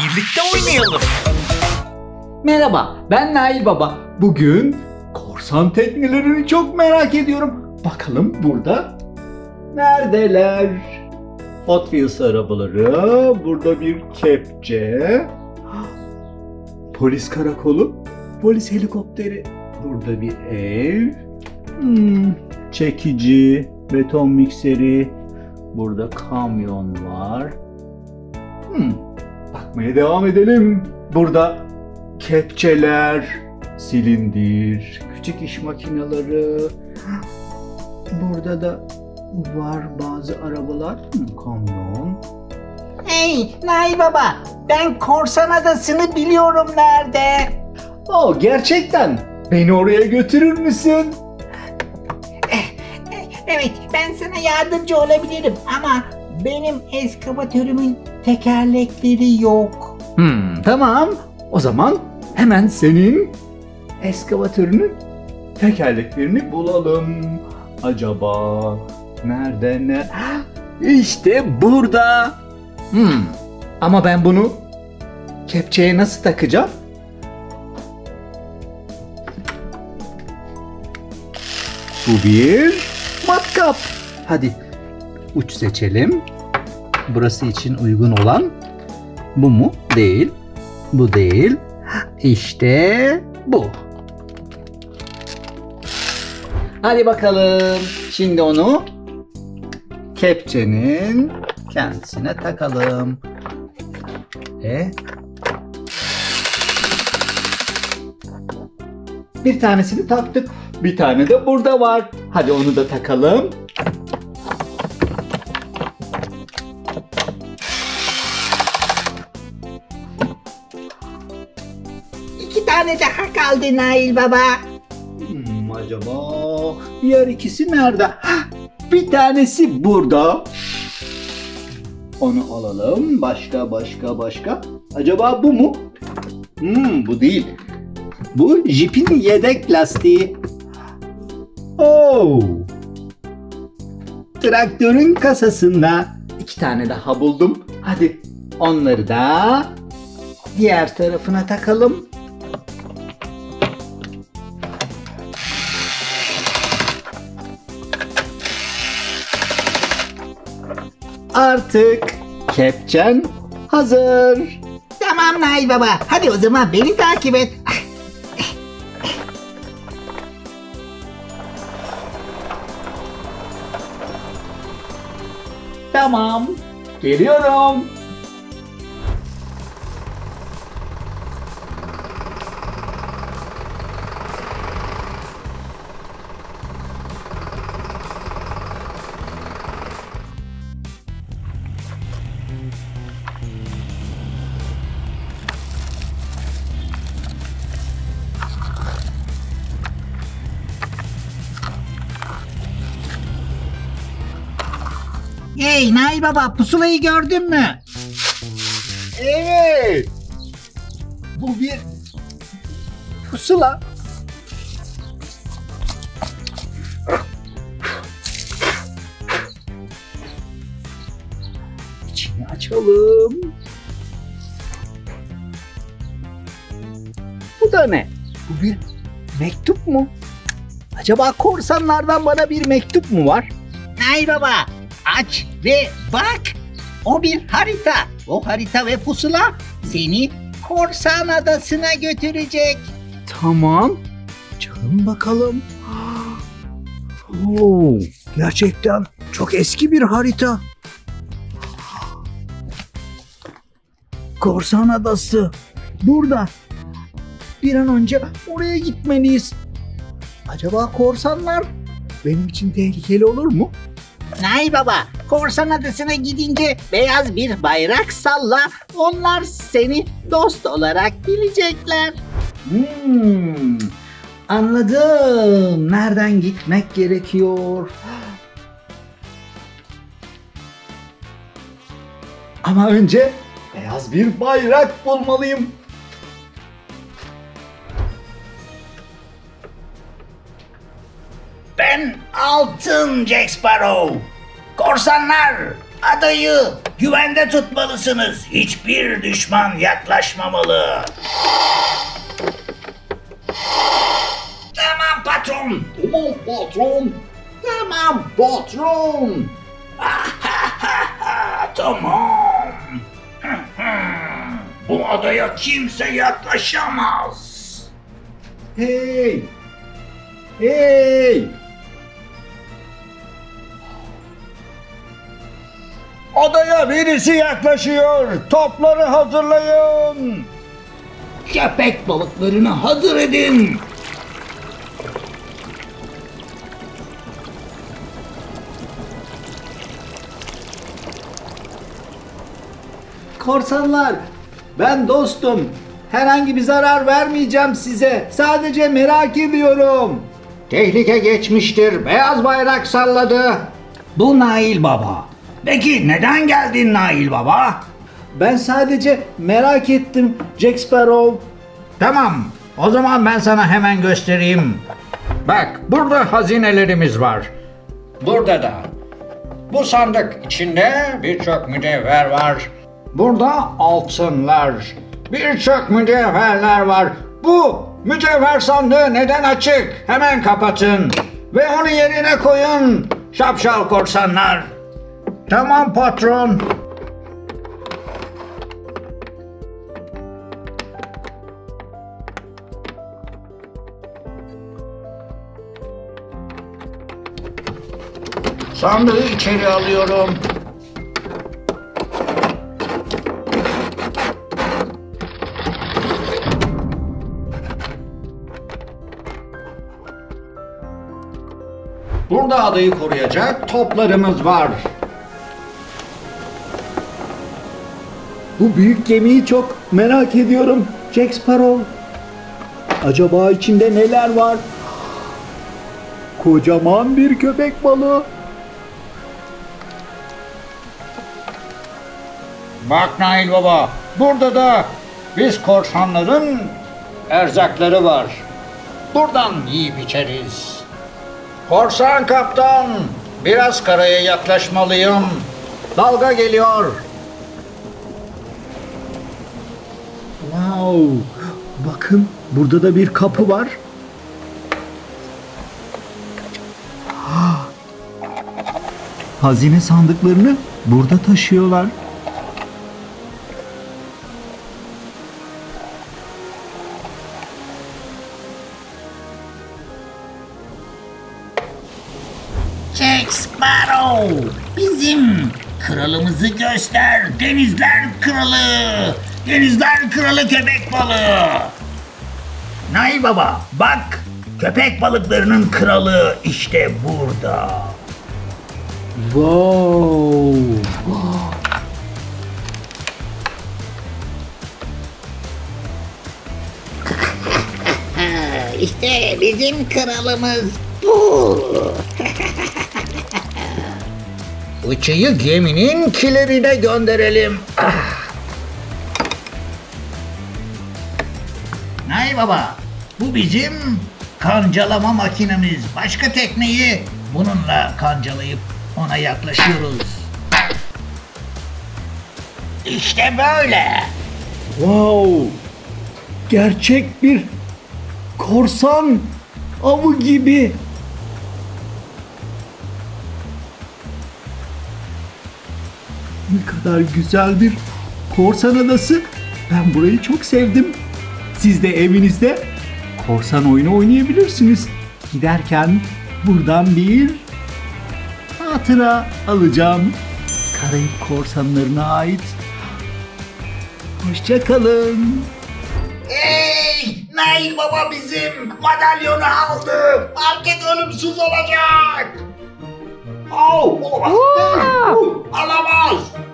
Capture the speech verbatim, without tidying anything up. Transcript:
birlikte oynayalım. Merhaba, ben Nail Baba. Bugün korsan teknelerini çok merak ediyorum. Bakalım burada neredeler? Hot Wheels arabaları, burada bir kepçe, polis karakolu, polis helikopteri, burada bir ev, hmm, çekici, beton mikseri, burada kamyon var. Hmm, bakmaya devam edelim. Burada kepçeler, silindir, küçük iş makineleri. Burada da var bazı arabalar. Hmm, kamyon. Hey Nail Baba, ben Korsan Adası'nı biliyorum nerede? Oh, gerçekten. Beni oraya götürür müsün? Evet, ben sana yardımcı olabilirim ama benim eskavatörümün tekerlekleri yok. Hmm, tamam. O zaman hemen senin eskavatörünün tekerleklerini bulalım. Acaba nerede ne? İşte burada. Hmm, ama ben bunu kepçeye nasıl takacağım? Bu bir matkap. Hadi uç seçelim. Burası için uygun olan bu mu? Değil. Bu değil. İşte bu. Hadi bakalım. Şimdi onu kepçenin kendisine takalım. E? Bir tanesini taktık. Bir tane de burada var. Hadi onu da takalım. İki tane daha kaldı Nail Baba. Hmm, acaba diğer ikisi nerede? Hah, bir tanesi burada. Onu alalım. Başka başka başka. Acaba bu mu? Hmm, bu değil. Bu jipin yedek lastiği. Oh. Traktörün kasasında iki tane daha buldum. Hadi onları da diğer tarafına takalım. Artık kepçen hazır. Tamam Nail Baba, hadi o zaman beni takip et. Tamam, geliyorum. Hey Nail Baba, pusulayı gördün mü? Evet. Bu bir pusula. İçini açalım. Bu da ne? Bu bir mektup mu? Acaba korsanlardan bana bir mektup mu var? Nail Baba, aç ve bak. O bir harita. O harita ve pusula seni Korsan Adası'na götürecek. Tamam. Çıkalım bakalım. Oo, gerçekten çok eski bir harita. Korsan Adası. Burada. Bir an önce oraya gitmeliyiz. Acaba korsanlar benim için tehlikeli olur mu? Nail Baba, Korsan Adası'na gidince beyaz bir bayrak salla. Onlar seni dost olarak bilecekler. Hmm, anladım. Nereden gitmek gerekiyor? Ama önce beyaz bir bayrak bulmalıyım. Ben Altın Jack Sparrow. Korsanlar, Adayı güvende tutmalısınız. Hiçbir düşman yaklaşmamalı. Tamam patron. Tamam patron. Tamam patron. Tamam. Bu adaya kimse yaklaşamaz. Hey. Hey. Adaya birisi yaklaşıyor. Topları hazırlayın. Köpek balıklarını hazır edin. Korsanlar, ben dostum. Herhangi bir zarar vermeyeceğim size. Sadece merak ediyorum. Tehlike geçmiştir. Beyaz bayrak salladı. Bu Nail Baba. Peki neden geldin Nail Baba? Ben sadece merak ettim Jack Sparrow. Tamam. O zaman ben sana hemen göstereyim. Bak, burada hazinelerimiz var. Burada da. Bu sandık içinde birçok mücevher var. Burada altınlar. Birçok mücevherler var. Bu mücevher sandığı neden açık? Hemen kapatın. Ve onu yerine koyun. Şapşal korsanlar. Tamam patron. Sandığı içeri alıyorum. Burada adayı koruyacak toplarımız var. Bu büyük gemiyi çok merak ediyorum Jack Sparrow. Acaba içinde neler var? Kocaman bir köpek balığı. Bak Nail Baba, burada da biz korsanların erzakları var. Buradan yiyip içeriz. Korsan kaptan, biraz karaya yaklaşmalıyım. Dalga geliyor. Wow. Bakın burada da bir kapı var. Hazine sandıklarını burada taşıyorlar. Jack Sparrow, bizim kralımızı göster. Denizler kralı. Denizler kralı köpek balığı. Nail Baba, bak. Köpek balıklarının kralı işte burada. Wow. İşte bizim kralımız bu. Bıçıyı geminin kilerine gönderelim. Ah. Nail Baba, bu bizim kancalama makinemiz. Başka tekneyi bununla kancalayıp ona yaklaşıyoruz. İşte böyle. Wow. Gerçek bir korsan avı gibi. Ne kadar güzel bir korsan adası. Ben burayı çok sevdim. Siz de evinizde korsan oyunu oynayabilirsiniz. Giderken buradan bir hatıra alacağım. Karayip korsanlarına ait. Hoşça kalın. Hey! Nail Baba bizim madalyonu aldı. Artık ölümsüz olacak. Oh, olamaz. Olamaz.